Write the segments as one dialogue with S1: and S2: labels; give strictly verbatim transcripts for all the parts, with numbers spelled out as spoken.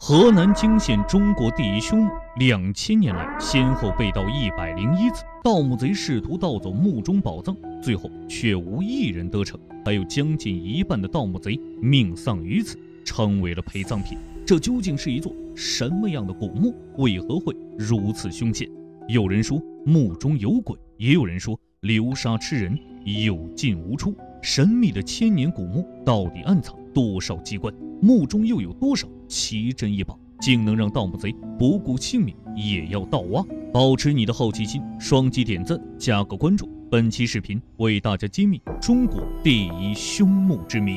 S1: 河南泾县中国第一凶墓，两千年来先后被盗一百零一次，盗墓贼试图盗走墓中宝藏，最后却无一人得逞，还有将近一半的盗墓贼命丧于此，成为了陪葬品。这究竟是一座什么样的古墓？为何会如此凶险？有人说墓中有鬼，也有人说流沙吃人，有进无出。神秘的千年古墓到底暗藏多少机关？墓中又有多少奇珍异宝，竟能让盗墓贼不顾性命也要盗挖？保持你的好奇心，双击点赞，加个关注。本期视频为大家揭秘中国第一凶墓之谜。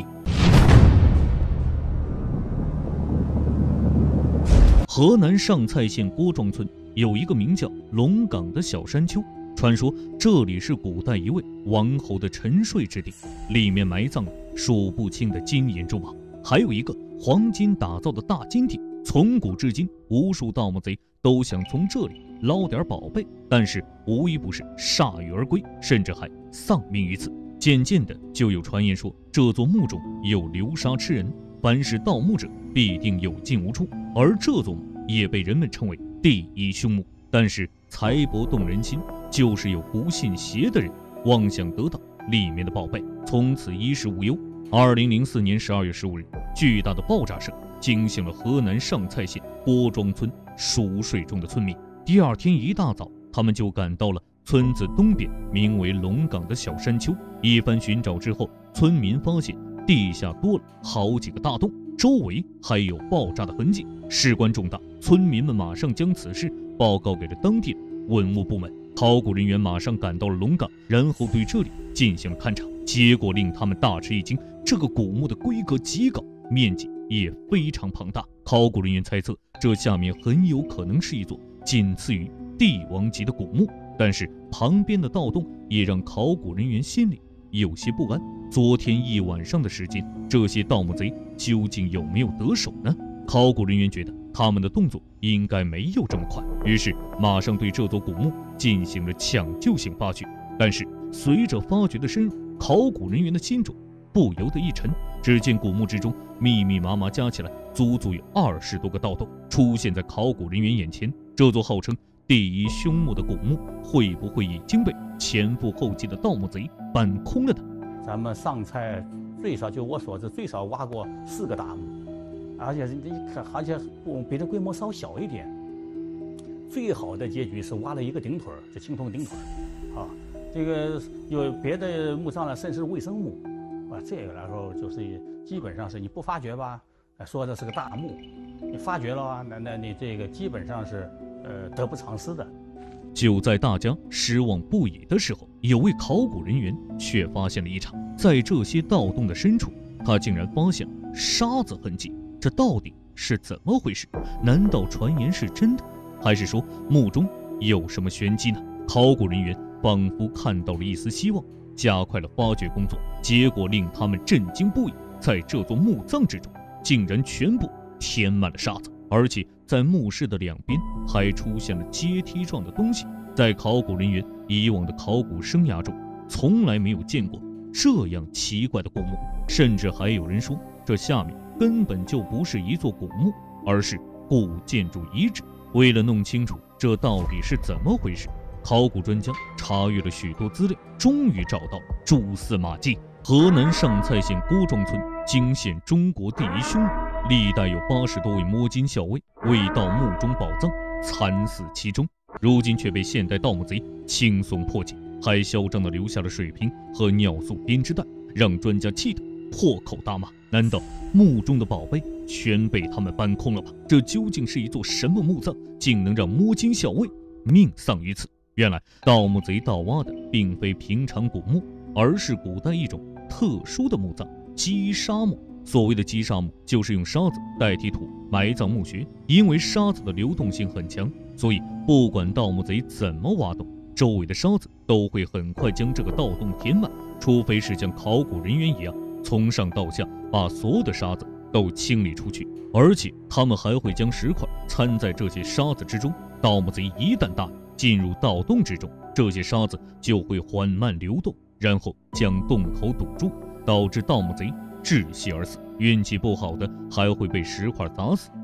S1: 河南上蔡县郭庄村有一个名叫龙岗的小山丘，传说这里是古代一位王侯的沉睡之地，里面埋葬了数不清的金银珠宝，还有一个黄金打造的大金地。从古至今，无数盗墓贼都想从这里捞点宝贝，但是无一不是铩羽而归，甚至还丧命于此。渐渐的，就有传言说这座墓中有流沙吃人，凡是盗墓者必定有进无出，而这座墓也被人们称为第一凶墓。但是财帛动人心，就是有不信邪的人妄想得到里面的宝贝，从此衣食无忧。二零零四年十二月十五日，巨大的爆炸声惊醒了河南上蔡县郭庄村熟睡中的村民。第二天一大早，他们就赶到了村子东边名为龙岗的小山丘。一番寻找之后，村民发现地下多了好几个大洞，周围还有爆炸的痕迹，事关重大。村民们马上将此事报告给了当地的文物部门。考古人员马上赶到了龙岗，然后对这里进行了勘察。结果令他们大吃一惊，这个古墓的规格极高，面积也非常庞大。考古人员猜测，这下面很有可能是一座仅次于帝王级的古墓。但是旁边的盗洞也让考古人员心里有些不安。昨天一晚上的时间，这些盗墓贼究竟有没有得手呢？考古人员觉得他们的动作应该没有这么快，于是马上对这座古墓进行了抢救性发掘。但是随着发掘的深入，考古人员的心中不由得一沉。只见古墓之中密密麻麻加起来足足有二十多个盗洞出现在考古人员眼前。这座号称第一凶墓的古墓，会不会已经被前赴后继的盗墓贼搬空了呢？
S2: 咱们上蔡最少，就我所知，最少挖过四个大墓，而且你看，而且比这规模稍小一点。最好的结局是挖了一个顶腿，就青铜顶腿，啊，这个有别的墓葬呢，甚至是卫生墓，啊，这个来说就是基本上是你不发掘吧，说这是个大墓，你发掘了啊，那那你这个基本上是呃得不偿失的。
S1: 就在大家失望不已的时候，有位考古人员却发现了异常。在这些盗洞的深处，他竟然发现了沙子痕迹。这到底是怎么回事？难道传言是真的，还是说墓中有什么玄机呢？考古人员仿佛看到了一丝希望，加快了发掘工作。结果令他们震惊不已，在这座墓葬之中竟然全部填满了沙子，而且在墓室的两边还出现了阶梯状的东西。在考古人员以往的考古生涯中，从来没有见过这样奇怪的古墓，甚至还有人说这下面根本就不是一座古墓，而是古建筑遗址。为了弄清楚这到底是怎么回事，考古专家查阅了许多资料，终于找到蛛丝马迹。河南上蔡县郭庄村惊现中国第一凶墓，历代有八十多位摸金校尉为盗墓中宝藏惨死其中，如今却被现代盗墓贼轻松破解，还嚣张地留下了水瓶和尿素编织袋，让专家气得破口大骂。难道墓中的宝贝全被他们搬空了吧？这究竟是一座什么墓葬，竟能让摸金校尉命丧于此？原来盗墓贼盗挖的并非平常古墓，而是古代一种特殊的墓葬——积沙墓。所谓的积沙墓，就是用沙子代替土埋葬墓穴。因为沙子的流动性很强，所以不管盗墓贼怎么挖洞，周围的沙子都会很快将这个盗洞填满，除非是像考古人员一样从上到下把所有的沙子都清理出去，而且他们还会将石块掺在这些沙子之中。盗墓贼一旦大意进入盗洞之中，这些沙子就会缓慢流动，然后将洞口堵住，导致盗墓贼窒息而死。运气不好的还会被石块砸死，这样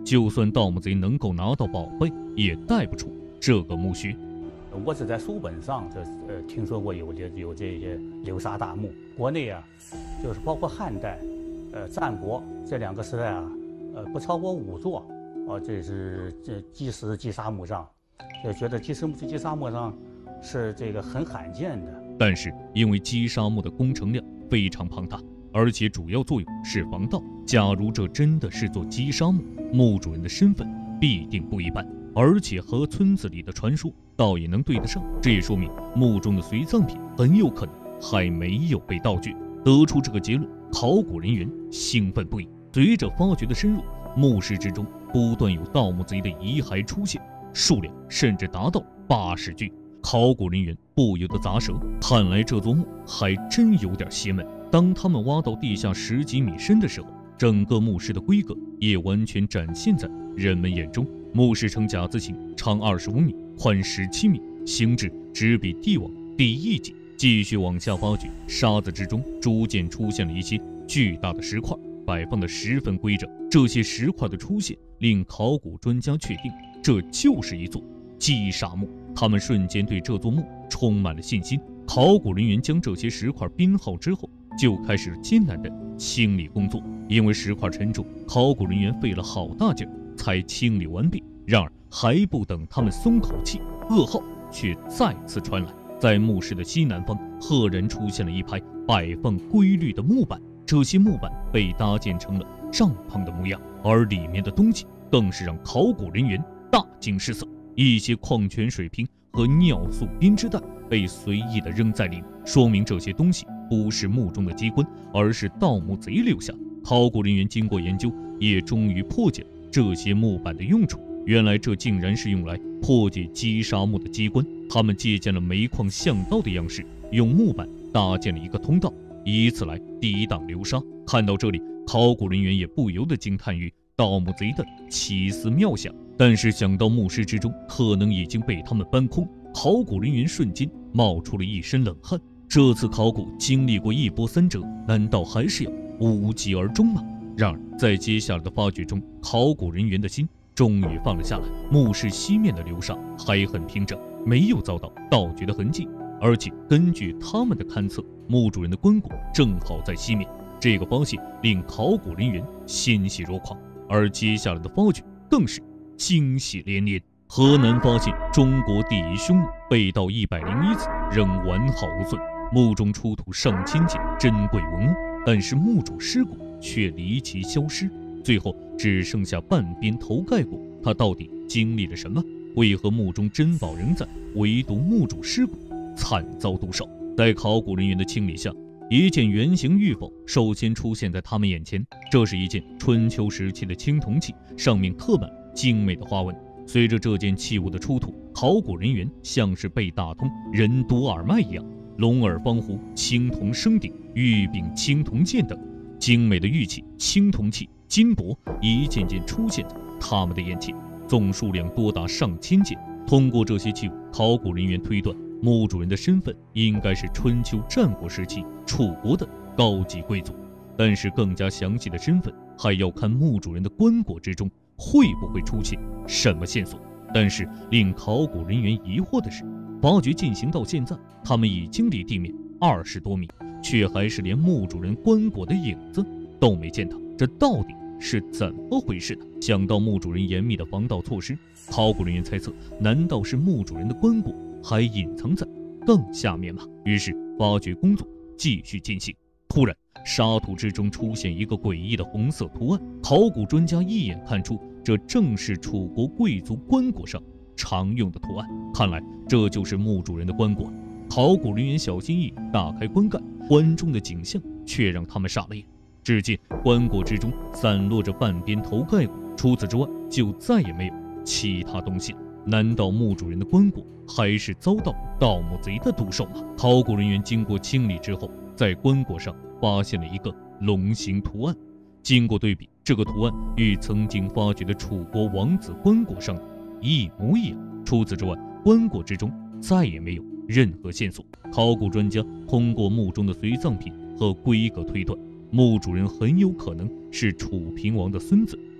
S1: 就算盗墓贼能够拿到宝贝，也带不出这个墓穴。
S2: 我是在书本上这呃听说过有这有这些流沙大墓，国内啊，就是包括汉代、呃战国这两个时代啊，呃不超过五座，哦，这是这祭石祭沙墓葬，就觉得祭石祭沙墓葬是这个很罕见的。
S1: 但是因为击沙墓的工程量非常庞大，而且主要作用是防盗，假如这真的是座击沙墓，墓主人的身份必定不一般，而且和村子里的传说倒也能对得上，这也说明墓中的随葬品很有可能还没有被盗掘。得出这个结论，考古人员兴奋不已。随着发掘的深入，墓室之中不断有盗墓贼的遗骸出现，数量甚至达到八十具。考古人员不由得咂舌，看来这座墓还真有点邪门。当他们挖到地下十几米深的时候，整个墓室的规格也完全展现在人们眼中。墓室呈甲字形，长二十五米，宽十七米，形制只比帝王低一级。继续往下发掘，沙子之中逐渐出现了一些巨大的石块，摆放得十分规整。这些石块的出现令考古专家确定，这就是一座击沙墓。他们瞬间对这座墓充满了信心。考古人员将这些石块编号之后，就开始艰难的清理工作。因为石块沉重，考古人员费了好大劲才清理完毕。然而还不等他们松口气，噩耗却再次传来。在墓室的西南方，赫然出现了一排摆放规律的木板，这些木板被搭建成了帐篷的模样，而里面的东西更是让考古人员大惊失色。一些矿泉水瓶和尿素编织袋被随意地扔在里面，说明这些东西不是墓中的机关，而是盗墓贼留下的。考古人员经过研究，也终于破解了这些木板的用处。原来这竟然是用来破解击沙墓的机关。他们借鉴了煤矿巷道的样式，用木板搭建了一个通道，以此来抵挡流沙。看到这里，考古人员也不由得惊叹于盗墓贼的奇思妙想。但是想到墓室之中可能已经被他们搬空，考古人员瞬间冒出了一身冷汗。这次考古经历过一波三折，难道还是要无疾而终吗？然而在接下来的发掘中，考古人员的心终于放了下来。墓室西面的流沙还很平整，没有遭到盗掘的痕迹，而且根据他们的勘测，墓主人的棺椁正好在西面。这个发现令考古人员欣喜若狂，而接下来的发掘更是惊喜连连。河南发现中国第一凶墓，被盗一百零一次，仍完好无损。墓中出土上千件珍贵文物，但是墓主尸骨却离奇消失，最后只剩下半边头盖骨。他到底经历了什么？为何墓中珍宝仍在，唯独墓主尸骨惨遭毒手？在考古人员的清理下，一件圆形玉否首先出现在他们眼前。这是一件春秋时期的青铜器，上面刻满精美的花纹。随着这件器物的出土，考古人员像是被打通任督二脉一样，龙耳方壶、青铜升鼎、玉柄青铜剑等精美的玉器、青铜器、金箔一件件出现在他们的眼前，总数量多达上千件。通过这些器物，考古人员推断墓主人的身份应该是春秋战国时期楚国的高级贵族，但是更加详细的身份还要看墓主人的棺椁之中会不会出现什么线索。但是令考古人员疑惑的是，发掘进行到现在，他们已经离地面二十多米，却还是连墓主人棺椁的影子都没见到，这到底是怎么回事呢？想到墓主人严密的防盗措施，考古人员猜测，难道是墓主人的棺椁还隐藏在更下面吗？于是发掘工作继续进行。突然，沙土之中出现一个诡异的红色图案，考古专家一眼看出，这正是楚国贵族棺椁上常用的图案。看来这就是墓主人的棺椁。考古人员小心翼翼打开棺盖，棺中的景象却让他们傻了眼。只见棺椁之中散落着半边头盖骨，除此之外就再也没有其他东西了。难道墓主人的棺椁还是遭到盗墓贼的毒手吗？考古人员经过清理之后，在棺椁上发现了一个龙形图案。经过对比，这个图案与曾经发掘的楚国王子棺椁上的一模一样。除此之外，棺椁之中再也没有任何线索。考古专家通过墓中的随葬品和规格推断，墓主人很有可能是楚平王的孙子。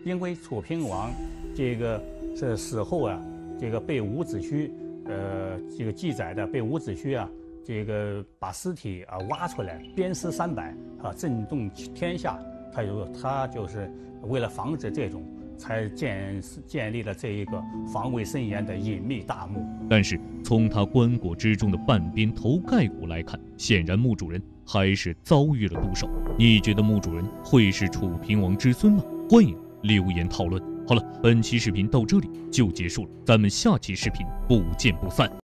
S2: 因为楚平王这个是死后啊，这个被伍子胥，呃，这个记载的被伍子胥啊，这个把尸体啊挖出来，鞭尸三百啊，震动天下。他就他就是为了防止这种，才建建立了这一个防卫森严的隐秘大墓。
S1: 但是从他棺椁之中的半边头盖骨来看，显然墓主人还是遭遇了毒手。你觉得墓主人会是楚平王之孙吗？欢迎留言讨论。好了，本期视频到这里就结束了，咱们下期视频不见不散。